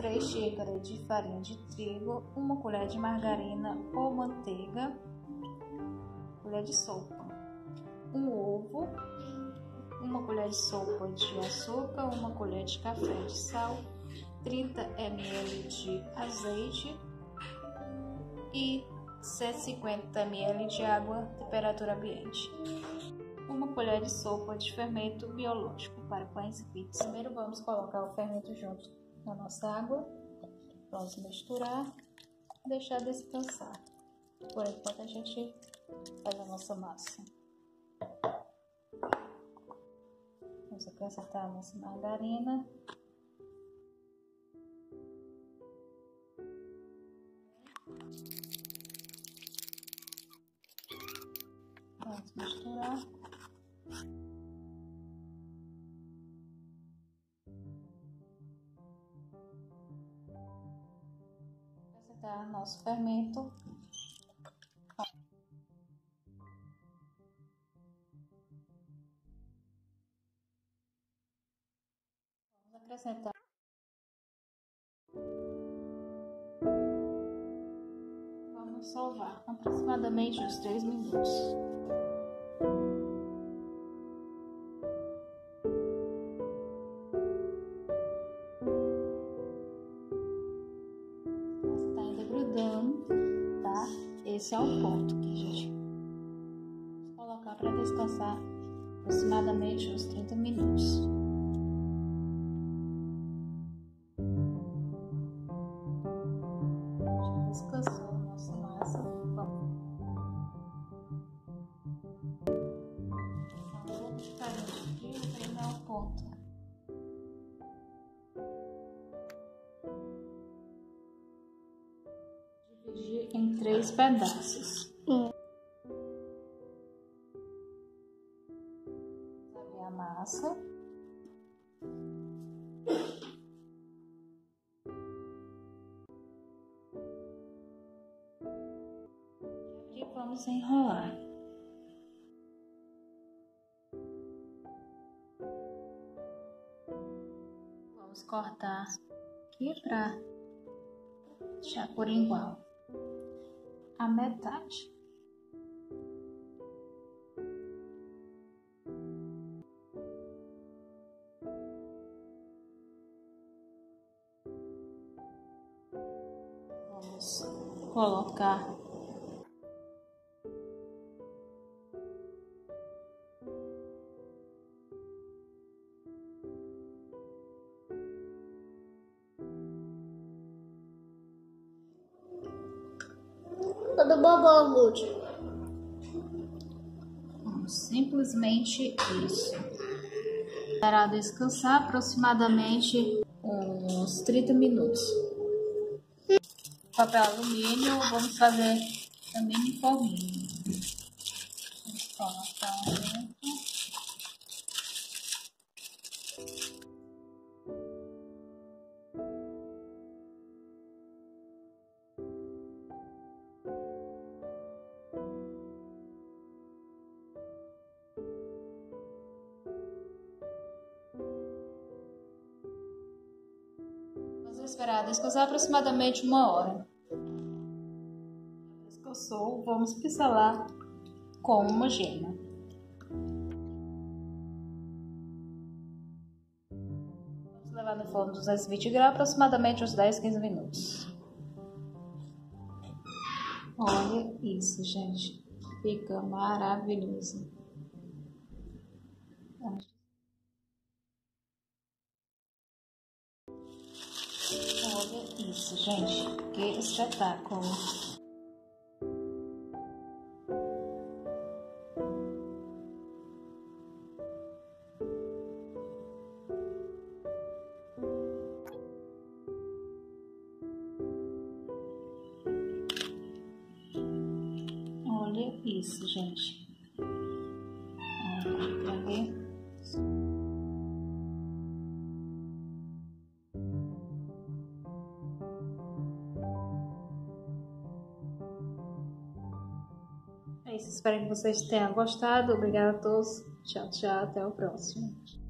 3 xícaras de farinha de trigo, 1 colher de margarina ou manteiga, colher de sopa, 1 ovo, 1 colher de sopa de açúcar, 1 colher de café de sal, 30 ml de azeite e 150 ml de água, temperatura ambiente. 1 colher de sopa de fermento biológico para pães e pizzas. Primeiro vamos colocar o fermento junto na nossa água. Vamos misturar e deixar descansar. Por enquanto a gente faz a nossa massa. Vamos acrescentar a nossa margarina. Vamos misturar. Acrescentar nosso fermento. Vamos acrescentar. Vamos sovar aproximadamente uns 3 minutos. Está ainda grudando, tá? Esse é o ponto que a gente vamos colocar para descansar aproximadamente uns 30 minutos. Descansou a nossa massa. Vamos. Vamos ficar aqui e dar o ponto. Dividir em 3 pedaços. Sabe a massa. E vamos enrolar. Vamos cortar aqui para deixar por igual a metade. Vamos colocar Tudo bom, Lúcio? simplesmente isso. Esperar descansar aproximadamente uns 30 minutos. Papel alumínio, vamos fazer também em forminho. Vamos colocar dentro. Vamos esperar descansar aproximadamente 1 hora. Descansou, vamos pincelar com uma gema. Vamos levar no forno 220 graus aproximadamente uns 10, 15 minutos. Olha isso, gente. Fica maravilhoso. Olha isso, gente. Que espetáculo. Olha isso, gente. Olha, pra ver. É isso, espero que vocês tenham gostado. Obrigada a todos. Tchau, tchau. Até o próximo.